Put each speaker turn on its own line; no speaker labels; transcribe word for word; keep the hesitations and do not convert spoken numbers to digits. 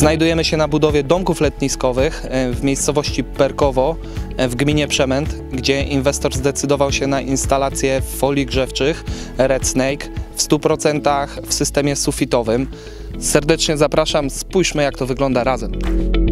Znajdujemy się na budowie domków letniskowych w miejscowości Perkowo w gminie Przemęt, gdzie inwestor zdecydował się na instalację folii grzewczych Red Snake w stu procentach w systemie sufitowym. Serdecznie zapraszam, spójrzmy jak to wygląda razem.